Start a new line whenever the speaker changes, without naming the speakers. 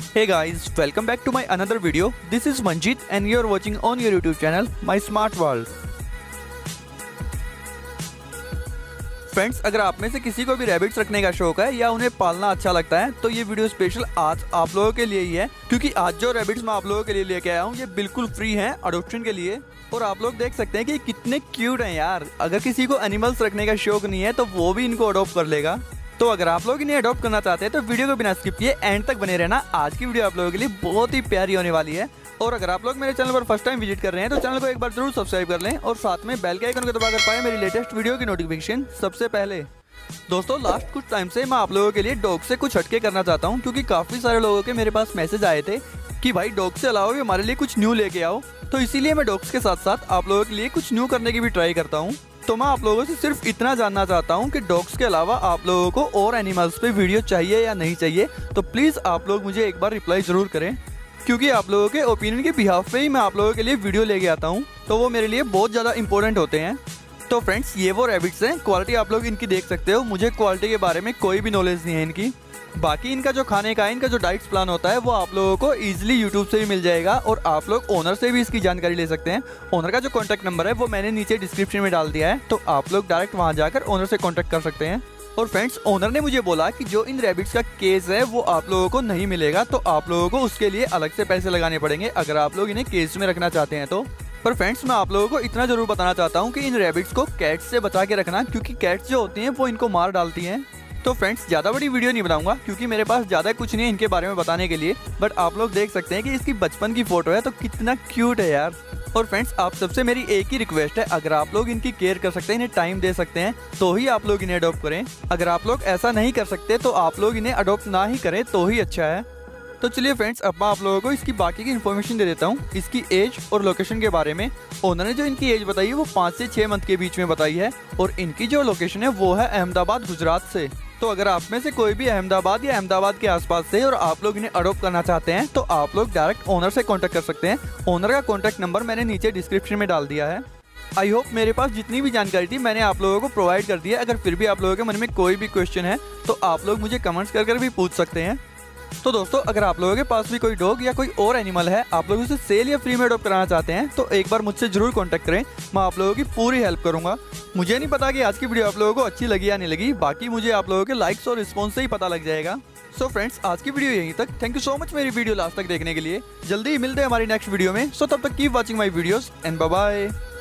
Hey guys, welcome back to my another video. This is Manjit and you are watching on your YouTube channel My Smart World. Friends, अगर आप में से किसी को भी rabbits रखने का शौक है या उन्हें पालना अच्छा लगता है तो ये वीडियो स्पेशल आज आप लोगों के लिए ही है, क्योंकि आज जो रैबिट्स मैं आप लोगों के लिए लेके आया हूँ ये बिल्कुल फ्री हैं अडॉप्शन के लिए। और आप लोग देख सकते हैं कि कितने क्यूट हैं यार। अगर किसी को एनिमल्स रखने का शौक नहीं है तो वो भी इनको अडॉप्ट कर लेगा। तो अगर आप लोग इन्हें अडॉप्ट करना चाहते हैं तो वीडियो को बिना स्किप किए एंड तक बने रहना। आज की वीडियो आप लोगों के लिए बहुत ही प्यारी होने वाली है। और अगर आप लोग मेरे चैनल पर फर्स्ट टाइम विजिट कर रहे हैं तो चैनल को एक बार जरूर सब्सक्राइब कर लें और साथ में बेल के आइकन को दबाकर पाएं मेरी लेटेस्ट वीडियो की नोटिफिकेशन सबसे पहले। दोस्तों, लास्ट कुछ टाइम से मैं आप लोगों के लिए डॉग से कुछ हटके करना चाहता हूं, क्योंकि काफ़ी सारे लोगों के मेरे पास मैसेज आए थे कि भाई डॉग से अलावा भी हमारे लिए कुछ न्यू लेके आओ। तो इसीलिए मैं डॉग्स के साथ साथ आप लोगों के लिए कुछ न्यू करने की भी ट्राई करता हूं। तो मैं आप लोगों से सिर्फ इतना जानना चाहता हूं कि डॉग्स के अलावा आप लोगों को और एनिमल्स पे वीडियो चाहिए या नहीं चाहिए। तो प्लीज़ आप लोग मुझे एक बार रिप्लाई ज़रूर करें, क्योंकि आप लोगों के ओपिनियन के बिहाफ पे ही मैं आप लोगों के लिए वीडियो लेके आता हूँ, तो वो मेरे लिए बहुत ज़्यादा इंपॉर्टेंट होते हैं। तो फ्रेंड्स, ये वो रैबिट्स हैं। क्वालिटी आप लोग इनकी देख सकते हो। मुझे क्वालिटी के बारे में कोई भी नॉलेज नहीं है इनकी। बाकी इनका जो खाने का है, इनका जो डाइट्स प्लान होता है वो आप लोगों को इजीली यूट्यूब से भी मिल जाएगा और आप लोग ओनर से भी इसकी जानकारी ले सकते हैं। ओनर का जो कॉन्टैक्ट नंबर है वो मैंने नीचे डिस्क्रिप्शन में डाल दिया है, तो आप लोग डायरेक्ट वहाँ जाकर ओनर से कॉन्टैक्ट कर सकते हैं। और फ्रेंड्स, ओनर ने मुझे बोला कि जो इन रैबिट्स का केज है वो आप लोगों को नहीं मिलेगा, तो आप लोगों को उसके लिए अलग से पैसे लगाने पड़ेंगे अगर आप लोग इन्हें केज में रखना चाहते हैं तो। पर फ्रेंड्स, मैं आप लोगों को इतना जरूर बताना चाहता हूँ कि इन रैबिट्स को कैट्स से बचा के रखना, क्योंकि कैट्स जो होती हैं वो इनको मार डालती हैं। तो फ्रेंड्स, ज़्यादा बड़ी वीडियो नहीं बनाऊंगा क्योंकि मेरे पास ज़्यादा कुछ नहीं है इनके बारे में बताने के लिए। बट आप लोग देख सकते हैं कि इसकी बचपन की फ़ोटो है, तो कितना क्यूट है यार। और फ्रेंड्स, आप सबसे मेरी एक ही रिक्वेस्ट है, अगर आप लोग इनकी केयर कर सकते हैं, इन्हें टाइम दे सकते हैं, तो ही आप लोग इन्हें अडॉप्ट करें। अगर आप लोग ऐसा नहीं कर सकते तो आप लोग इन्हें अडॉप्ट ना ही करें तो ही अच्छा है। तो चलिए फ्रेंड्स, अब मैं आप लोगों को इसकी बाकी की इन्फॉर्मेशन दे देता हूँ, इसकी एज और लोकेशन के बारे में। ओनर ने जो इनकी एज बताई है वो 5 से 6 मंथ के बीच में बताई है, और इनकी जो लोकेशन है वो है अहमदाबाद, गुजरात से। तो अगर आप में से कोई भी अहमदाबाद या अहमदाबाद के आसपास से और आप लोग इन्हें अडॉप्ट करना चाहते हैं तो आप लोग डायरेक्ट ओनर से कॉन्टैक्ट कर सकते हैं। ओनर का कॉन्टैक्ट नंबर मैंने नीचे डिस्क्रिप्शन में डाल दिया है। आई होप मेरे पास जितनी भी जानकारी थी मैंने आप लोगों को प्रोवाइड कर दी है। अगर फिर भी आप लोगों के मन में कोई भी क्वेश्चन है तो आप लोग मुझे कमेंट्स कर भी पूछ सकते हैं। तो दोस्तों, अगर आप लोगों के पास भी कोई डॉग या कोई और एनिमल है, आप लोग उसे सेल या फ्री में अडॉप्ट कराना चाहते हैं तो एक बार मुझसे जरूर कांटेक्ट करें। मैं आप लोगों की पूरी हेल्प करूंगा। मुझे नहीं पता कि आज की वीडियो आप लोगों को अच्छी लगी या नहीं लगी, बाकी मुझे आप लोगों के लाइक्स और रिस्पॉन्स से ही पता लग जाएगा। सो फ्रेंड्स, आज की वीडियो यहीं तक। थैंक यू सो मच मेरी वीडियो लास्ट तक देखने के लिए। जल्दी ही मिलते हैं हमारी नेक्स्ट वीडियो में। सो तब तक keep watching my videos and bye bye.